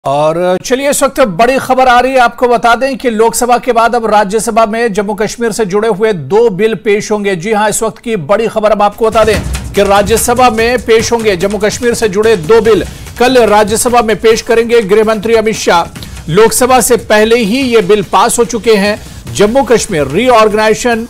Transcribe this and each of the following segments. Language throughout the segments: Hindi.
और चलिए इस वक्त बड़ी खबर आ रही है। आपको बता दें कि लोकसभा के बाद अब राज्यसभा में जम्मू कश्मीर से जुड़े हुए 2 बिल पेश होंगे। जी हां, इस वक्त की बड़ी खबर अब आपको बता दें कि राज्यसभा में पेश होंगे जम्मू कश्मीर से जुड़े 2 बिल। कल राज्यसभा में पेश करेंगे गृह मंत्री अमित शाह। लोकसभा से पहले ही ये बिल पास हो चुके हैं। Jammu Kashmir reorganisation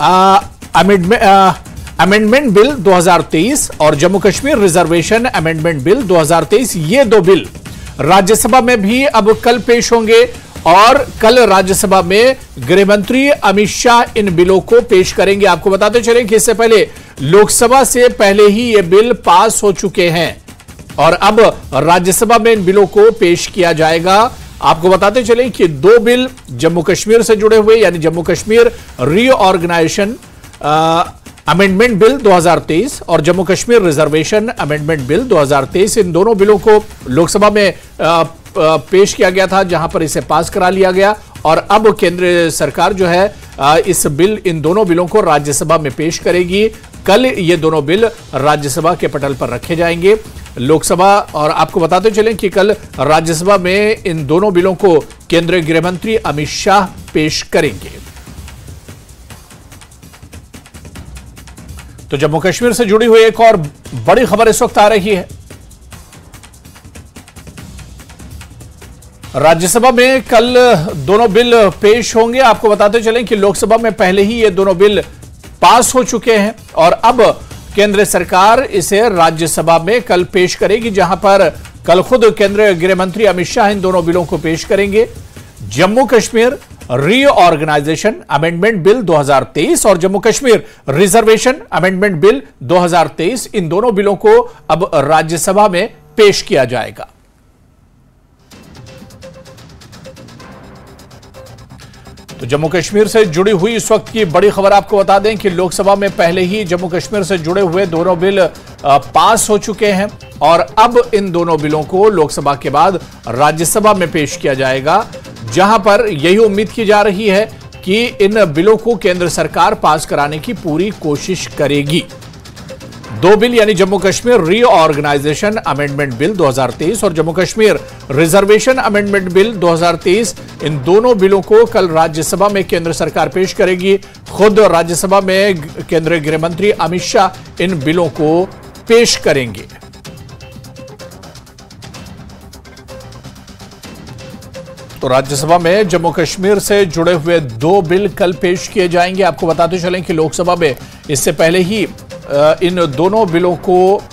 amendment bill 2023 और Jammu Kashmir reservation amendment bill 2023, ये 2 बिल राज्यसभा में भी अब कल पेश होंगे। और कल राज्यसभा में गृह मंत्री अमित शाह इन बिलों को पेश करेंगे। आपको बताते चलें कि इससे पहले लोकसभा से पहले ही ये बिल पास हो चुके हैं और अब राज्यसभा में इन बिलों को पेश किया जाएगा। आपको बताते चलें कि 2 बिल जम्मू कश्मीर से जुड़े हुए, यानी Jammu Kashmir reorganisation amendment bill 2023 और Jammu Kashmir reservation amendment bill 2023, इन दोनों बिलों को लोकसभा में पेश किया गया था, जहां पर इसे पास करा लिया गया। और अब केंद्र सरकार जो है इन दोनों बिलों को राज्यसभा में पेश करेगी। कल ये दोनों बिल राज्यसभा के पटल पर रखे जाएंगे लोकसभा। और आपको बताते चलें कि कल राज्यसभा में इन दोनों बिलों को केंद्रीय गृह मंत्री अमित शाह पेश करेंगे। तो जम्मू कश्मीर से जुड़ी हुई एक और बड़ी खबर इस वक्त आ रही है। राज्यसभा में कल दोनों बिल पेश होंगे। आपको बताते चलें कि लोकसभा में पहले ही ये दोनों बिल पास हो चुके हैं और अब केंद्र सरकार इसे राज्यसभा में कल पेश करेगी, जहां पर कल खुद केंद्रीय गृह मंत्री अमित शाह इन दोनों बिलों को पेश करेंगे। Jammu Kashmir reorganisation amendment bill 2023 और Jammu Kashmir reservation amendment bill 2023, इन दोनों बिलों को अब राज्यसभा में पेश किया जाएगा। तो जम्मू कश्मीर से जुड़ी हुई इस वक्त की बड़ी खबर आपको बता दें कि लोकसभा में पहले ही जम्मू कश्मीर से जुड़े हुए दोनों बिल पास हो चुके हैं और अब इन दोनों बिलों को लोकसभा के बाद राज्यसभा में पेश किया जाएगा, जहां पर यही उम्मीद की जा रही है कि इन बिलों को केंद्र सरकार पास कराने की पूरी कोशिश करेगी। 2 बिल यानी Jammu Kashmir reorganisation amendment bill 2023 और Jammu Kashmir reservation amendment bill 2023, इन दोनों बिलों को कल राज्यसभा में केंद्र सरकार पेश करेगी। खुद राज्यसभा में केंद्रीय गृह मंत्री अमित शाह इन बिलों को पेश करेंगे। तो राज्यसभा में जम्मू कश्मीर से जुड़े हुए 2 बिल कल पेश किए जाएंगे। आपको बताते चलें कि लोकसभा में इससे पहले ही इन दोनों बिलों को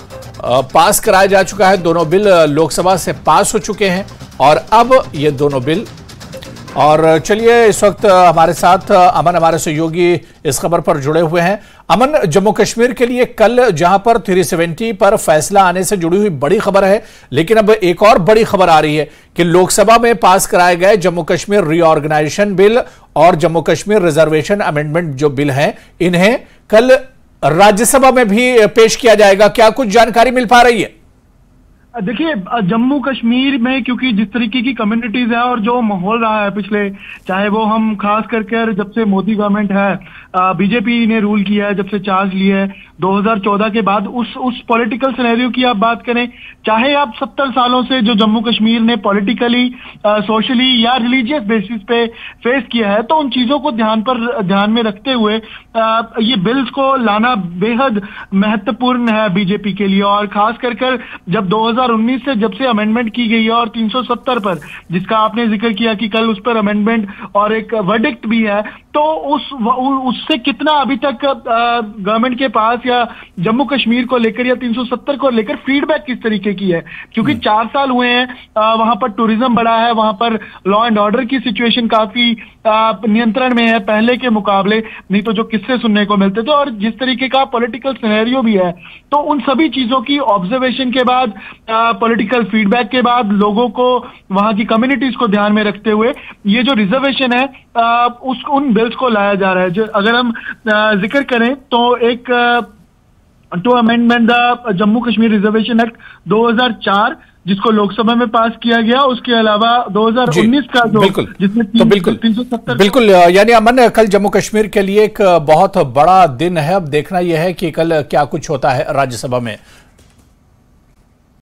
पास कराया जा चुका है। दोनों बिल लोकसभा से पास हो चुके हैं और अब ये दोनों बिल। और चलिए इस वक्त हमारे साथ अमन, हमारे सहयोगी, इस खबर पर जुड़े हुए हैं। अमन, जम्मू कश्मीर के लिए कल जहां पर 370 पर फैसला आने से जुड़ी हुई बड़ी खबर है, लेकिन अब एक और बड़ी खबर आ रही है कि लोकसभा में पास कराए गए जम्मू कश्मीर रीऑर्गेनाइजेशन बिल और जम्मू कश्मीर रिजर्वेशन अमेंडमेंट जो बिल हैं, इन्हें कल राज्यसभा में भी पेश किया जाएगा। क्या कुछ जानकारी मिल पा रही है? देखिए, जम्मू कश्मीर में क्योंकि जिस तरीके की कम्युनिटीज है और जो माहौल रहा है पिछले, चाहे वो हम खास करके जब से मोदी गवर्नमेंट है, बीजेपी ने रूल किया है, जब से चार्ज लिया है 2014 के बाद, उस पॉलिटिकल सिनेरियो की आप बात करें, चाहे आप 70 सालों से जो जम्मू कश्मीर ने पॉलिटिकली, सोशली या रिलीजियस बेसिस पे फेस किया है, तो उन चीजों को ध्यान में रखते हुए ये बिल्स को लाना बेहद महत्वपूर्ण है बीजेपी के लिए। और खास कर जब 2019 से जब से अमेंडमेंट की गई है और 370 पर, जिसका आपने जिक्र किया कि कल उस पर अमेंडमेंट और एक वर्डिक्ट भी है, तो उससे कितना अभी तक गवर्नमेंट के पास या जम्मू कश्मीर को लेकर या 370 को लेकर फीडबैक किस तरीके की है, क्योंकि 4 साल हुए हैं, वहां पर टूरिज्म बढ़ा है, वहां पर लॉ एंड ऑर्डर की सिचुएशन काफी नियंत्रण में है पहले के मुकाबले, नहीं तो जो किस्से सुनने को मिलते थे, और जिस तरीके का पॉलिटिकल सिनेरियो भी है। तो उन सभी चीजों की ऑब्जर्वेशन के बाद, पॉलिटिकल फीडबैक के बाद, लोगों को, वहां की कम्युनिटीज को ध्यान में रखते हुए ये जो रिजर्वेशन है उन बिल्स को लाया जा रहा है। जो अगर हम जिक्र करें तो एक two amendment the Jammu Kashmir reservation act 2004, जिसको लोकसभा में पास किया गया, उसके अलावा 2019 का जो जिसमें 370 बिल्कुल, यानी अमन, कल जम्मू कश्मीर के लिए एक बहुत बड़ा दिन है। अब देखना यह है कि कल क्या कुछ होता है राज्यसभा में।